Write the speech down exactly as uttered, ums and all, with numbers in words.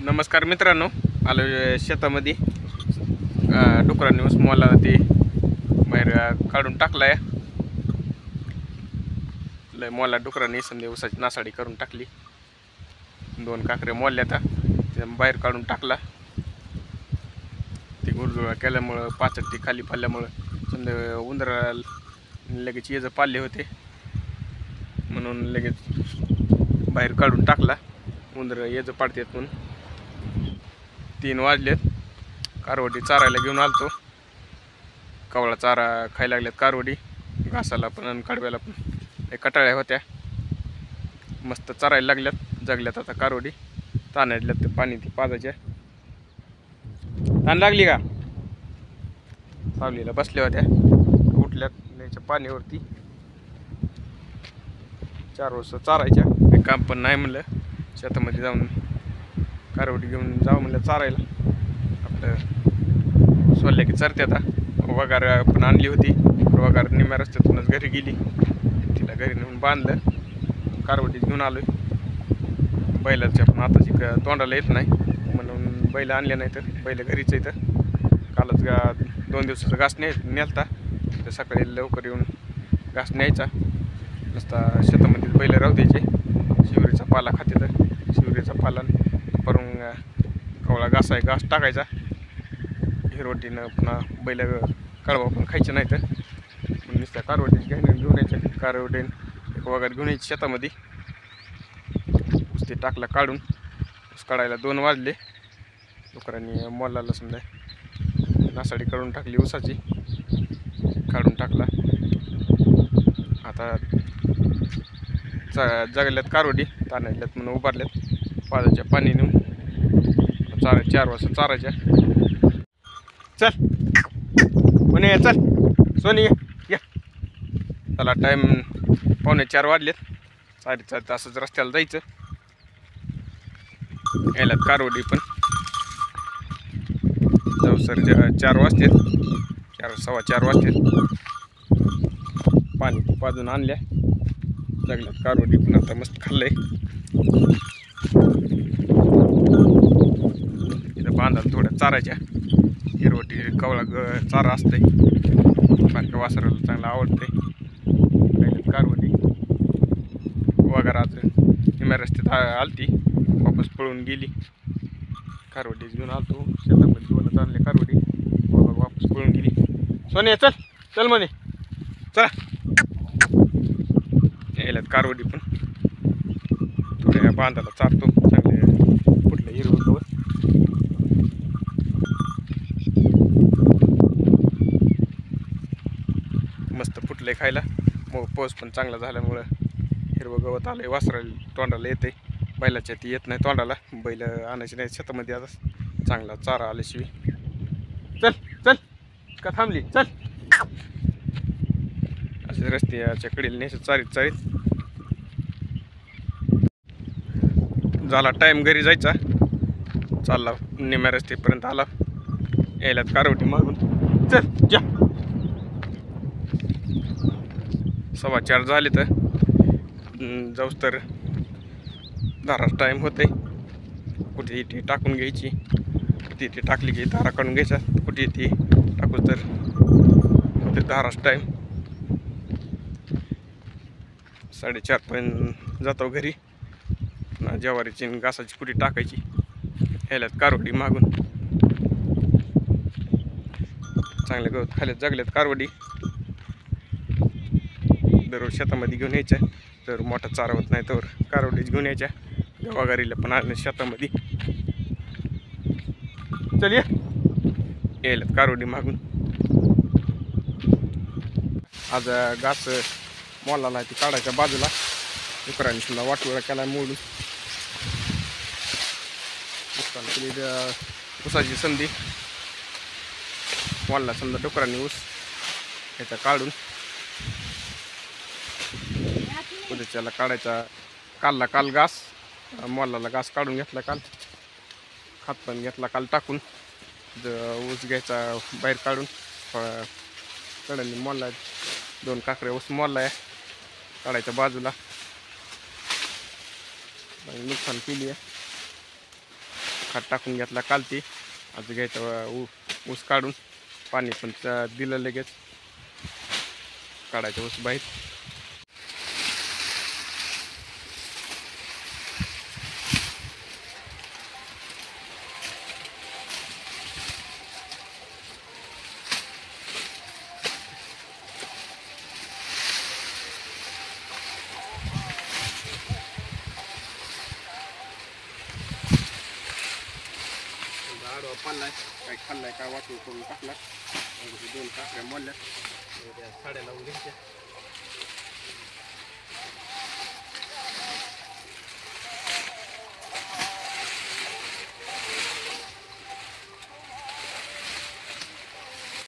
नमस्कार मित्रांनो, आलो शेतामध्ये डुकरांनी ऊस मोला ते बाहेर काढून टाकलाय. लय मोला डुकरांनी समजे ऊसाची नासाडी करून टाकली. दोन काकरे मोल्या आता बाहेर काढून टाकला. ते गुरजुळा केल्यामुळं पाचट ती खाली पडल्यामुळं समजा उंदरा लगेच येज पाळले होते म्हणून लगेच बाहेर काढून टाकला. उंदर येज पाडतात म्हणून. तीन वाजलेत. कारवडी चारायला घेऊन आलतो. कवळा चारा खायला लागल्यात कारवडी. घासाला पण आणि कडव्याला पण कटाळ्या होत्या. मस्त चारायला लागल्यात. जगल्यात आता कारवडी. ताणायल्यात ते पाणी ती पाजायच्या. ताण लागली का? सावलीला बसल्या होत्या. उठल्यात न्यायच्या पाण्यावरती. चार वाजता चारायच्या. काही काम पण नाही म्हणलं शेतामध्ये जाऊन कारवडी घेऊन जाऊ म्हणलं चारायला. आपलं सोडल्या की चरते. आता वगार पण आणली होती. वगार निम्या रस्त्यातूनच घरी गेली. तिला घरी नेऊन बांधलं. कारवडी घेऊन आलोय. बैलाच्या पण आताची तोंडाला येत नाही म्हणून बैल आणले नाही. तर बैल घरीच येतं. कालच गा दोन दिवसाचा घास ने नेलता. तर सकाळी लवकर येऊन घास न्यायचा. नुसता शेतामध्ये बैल राहू द्यायचे. शिवरीचा पाला खाते. तर शिवरीचा पाला परून कवळा घास आहे घास टाकायचा. हिरवटीनं पुन्हा बैल कळवा पण खायचे नाही. तर म्हणून नुसत्या कारवडीची घेऊन घेऊन यायच्या. कारवडीन एक वगैरे घेऊन यायची शेतामध्ये. ऊस ते टाकला काढून. ऊस काढायला दोन वाजले. डुकरांनी मोलाला समजा नासाडी काढून टाकली ऊसाची. काढून टाकला. आता जगल्यात कारवडी. ताणायल्यात म्हणून उभारल्यात. पाजाच्या पाणी नेऊन चार चार वाजता चारायच्या. चल कोणी ये चल सोनी ये. चला टाईम पावणे चार वाजलेत. साडेचार तासच रस्त्याला जायचं. यायलात कारवडी पण. जाऊ सर चार वाजतात. चार सव्वा चार वाजतात. पाणी पाजून आणल्या. जगल्यात कारवडी पण. आता मस्त खाल्लंय. इथं बांधायला थोड्या चारायच्या. हिरवटी कवळा ग चारा असते. बारक्या वासराला चांगला आवडते. खायल्यात कारवडी. वगैरे आज निम्या रस्त्यात आलती. वापस पळून गेली. कारवडीच घेऊन आलतो शेतामध्ये. दोनच आणले कारवडी. वापस पळून गेली. सोने चल चल म्हणे चला. यायल्यात कारवडी पण. थोड्या बांधाला चारतो. चांगले कुठलं हिरवं गवत. मस्त फुटले खायला. मग पाऊस पण चांगला झाल्यामुळं हिरवं गवत आलंय. वासराला तोंडाला येते. बैलाच्या ती येत नाही तोंडाला. बैल आणायची नाही शेतामध्ये. आता चांगला चारा आल्याशिवाय. चल चल का थांबली चल. असे रस्त्याच्या कडेला नेस चारीत चारीत. झाला टाईम घरी जायचा. चालला निम्या रस्त्यापर्यंत आला. यायलात कारवटी मागून. चल जा. सव्वा चार झाले तर जाऊस तर धारा टाईम होते. कुठे इथे टाकून घ्यायची. कुठे इथे टाकली की धारा काढून घ्यायचा. कुठे इथे टाकू तर होते धाराच टाईम. साडेचार पर्यंत जातो घरी. पुन्हा ज्वारीची घासाची कुठे टाकायची. ह्याल्यात कारवडी मागून. चांगले गवत खाल्यात जगल्यात कारवडी. दररोज शेतामध्ये घेऊन यायच्या. तर मोठा चारा होत नाही तर कारवडीच घेऊन यायच्या. वगारीला पण आणलं शेतामध्ये. चल ये. यायल्यात कारवडी मागून. आज घास मोलाला ती काढायच्या बाजूला. डुकरांनी सुद्धा वाटोळा केला मोडून. ऊसाची संधी. मोलला समजा डुकरांनी ऊस याचा काढून उद्याच्याला काढायचा. कालला काल घास. मोलाला घास काढून घेतला काल. खात पण घेतला काल टाकून. ऊस घ्यायचा बाहेर काढून. कड्यांनी मोलला दोन काकरे ऊस मोलला आहे काढायच्या बाजूला. नुकसान केली आहे. खत टाकून घेतला कालती. आता घ्यायचं ऊ ऊस काढून पाणी पण दिलं लगेच काढायचं ऊस बाहेर. आडवा पडलाय काय खाल्लाय काय वाटून करून टाकला. दोन काकड्या मोडल्या साड्या लावून घ्यायच्या.